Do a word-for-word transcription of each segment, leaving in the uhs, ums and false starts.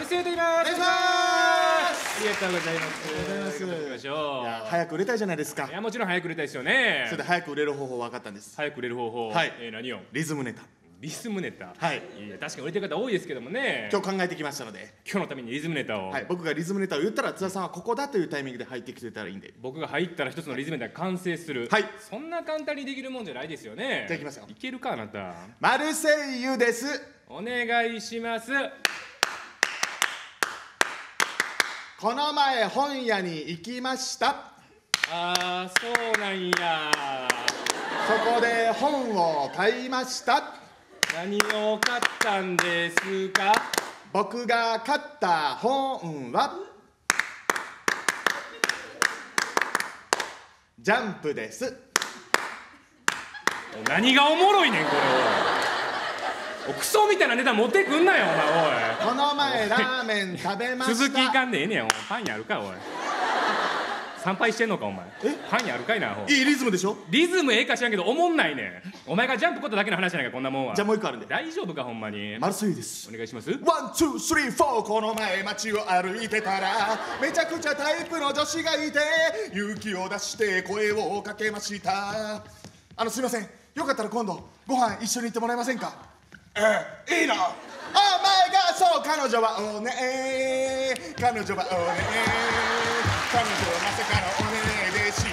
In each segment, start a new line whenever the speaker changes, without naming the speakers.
完成と言います。
お願いします。
ありがとうございます。
ありがとうございます。
行きましょう。
いや早く売れたいじゃないですか。
いやもちろん早く売れたいですよね。
それで早く売れる方法分かったんです。
早く売れる方法。
はい
えー、何を？
リズムネタ。
リズムネタ。
はい。
いや確かに売れてる方多いですけどもね。
今日考えてきましたので。
今日のためにリズムネタを。
はい。僕がリズムネタを言ったら津田さんはここだというタイミングで入ってきてたらいいんで。
僕が入ったら一つのリズムネタが完成する。
はい。
そんな簡単にできるもんじゃないですよね。
じゃあいきますよ。
いけるかあなた。
マルセイユです。
お願いします。
この前本屋に行きました。
あーそうなんや。
そこで本を買いました。
何を買ったんですか？
僕が買った本はジャンプです。
何がおもろいねんこれおい。クソみたいなネタ持ってくんなよお前おい。
この前ラーメン食べました。
続きいかんでええねん。パンにあるかおい。参拝してんのかお前。
え
パンにあるかいな。
いいリズムでしょ。
リズムええか知らんけどおもんないねん。お前がジャンプことだけの話じゃないかこんなもんは。
じゃあもう一個あるんで。
大丈夫かほんまに。
マルセイユです。
お願いします。
ワンツースリーフォー。この前街を歩いてたらめちゃくちゃタイプの女子がいて勇気を出して声をかけました。あのすいません、よかったら今度ご飯一緒に行ってもらえませんか？ええ、いいな。あ、前がそう、彼女はおねー、彼女はおねー、彼女はまさかのおねーでした。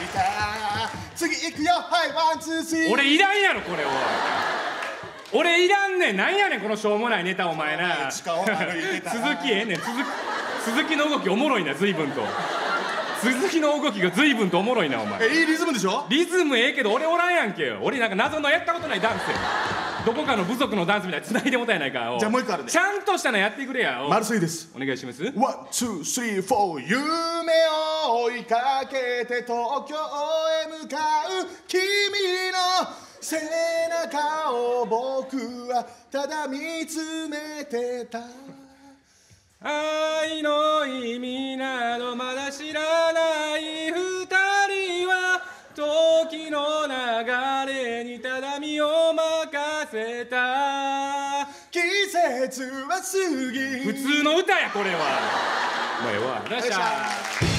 次行くよ、はい、ワンツースリー。
俺いらんやろこれおい。俺いらんねん。なんやねんこのしょうもないネタお前な。
地下を歩いてた
続きええねん。続き続きの動きおもろいな随分と。続きの動きが随分とおもろいなお前。
え、いいリズムでしょ。
リズムええけど俺おらんやんけよ。俺なんか謎のやったことないダンスや。どこかの部族のダンスみたいに繋いでもたやないか。
じゃあもう一個あるね。
ちゃんとしたのやってくれや。
マルセイユです。
お願いします。
ワンツースリーフォー。夢を追いかけて東京へ向かう君の背中を僕はただ見つめてた。
愛の意味などまだ知らない二人は時の流れにただ身を任せた。
季節は過ぎ。
普通の歌やこれは。お前は。よっしゃ。